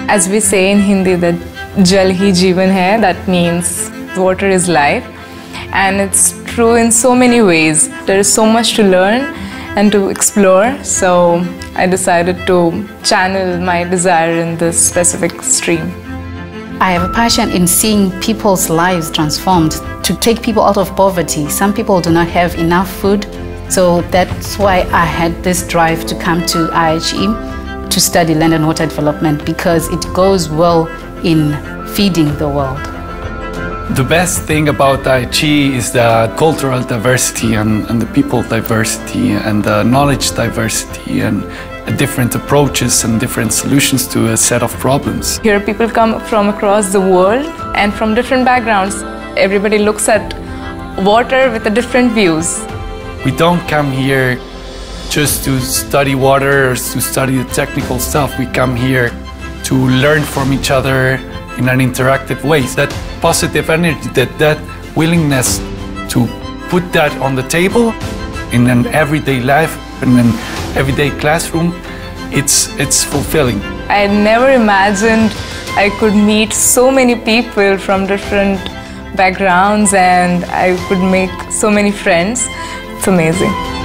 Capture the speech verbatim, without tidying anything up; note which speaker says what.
Speaker 1: As we say in Hindi that Jal hi Jeevan hai, that means water is life. And it's true in so many ways. There is so much to learn and to explore, so I decided to channel my desire in this specific stream.
Speaker 2: I have a passion in seeing people's lives transformed, to take people out of poverty. Some people do not have enough food, so that's why I had this drive to come to I H E to study land and water development, because it goes well in feeding the world.
Speaker 3: The best thing about I H E is the cultural diversity and, and the people diversity and the knowledge diversity and different approaches and different solutions to a set of problems.
Speaker 1: Here people come from across the world and from different backgrounds. Everybody looks at water with a different views.
Speaker 3: We don't come here just to study water or to study the technical stuff. We come here to learn from each other in an interactive way. That positive energy, that, that willingness to put that on the table in an everyday life, in an everyday classroom, it's, it's fulfilling.
Speaker 1: I never imagined I could meet so many people from different backgrounds and I could make so many friends. It's amazing.